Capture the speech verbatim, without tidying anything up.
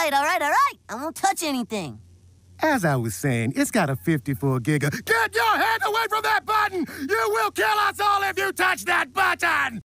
right, all right, all right. I won't touch anything. As I was saying, it's got a fifty-four giga. Get your hand away from that button! You will kill us all if you touch that button!